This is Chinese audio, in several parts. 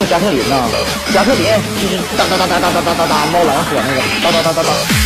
加特林呐，加特林就是哒哒哒哒哒哒哒哒哒猫蓝火那个哒哒哒哒哒。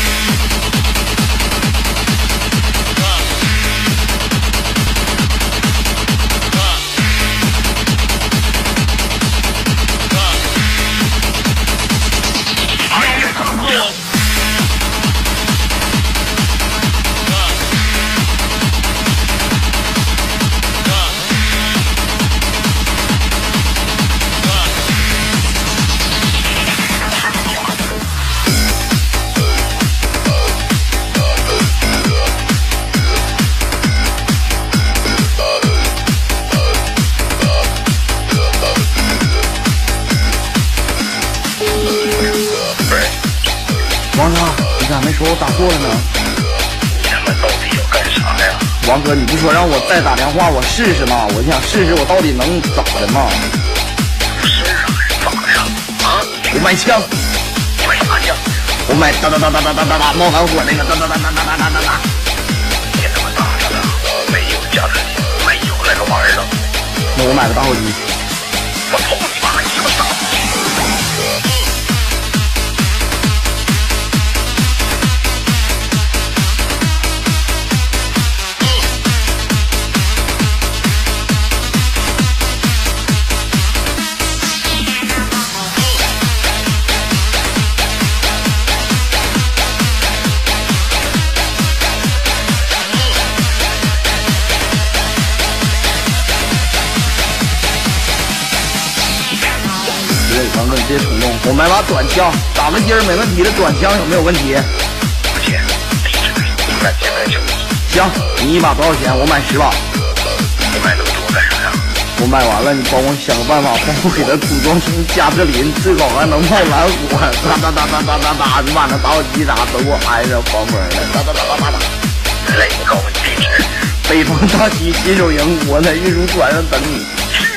王哥，你咋没说我打错了呢？ 你他妈到底要干啥呀？ 王哥，你不说让我再打电话我试试吗？我想试试我到底能咋的嘛？ 试啊，咋的呀？啊？ 我买枪， 买啥枪？ 我买哒哒哒哒哒哒哒哒冒蓝火那个哒哒哒哒哒哒哒哒哒。 别他妈打着了，没有加特林，没有那个玩意儿了。 那我买个打火机。 我操你妈！你他妈打！ 王哥，你别冲动，我买把短枪，打个筋儿没问题的，短枪有没有问题？ 不钱，地址3千来就。 行，你一把多少钱？我买10把。 你买那么多干啥呀？ 我买完了，你帮我想个办法，帮我给它组装成加特林，最好还能冒蓝火，哒哒哒哒哒哒哒，你把那打火机啥都给我安上，防风的，哒哒哒哒哒哒。 来，你告诉你地址。 北方大西新手营，我在运输船上等你。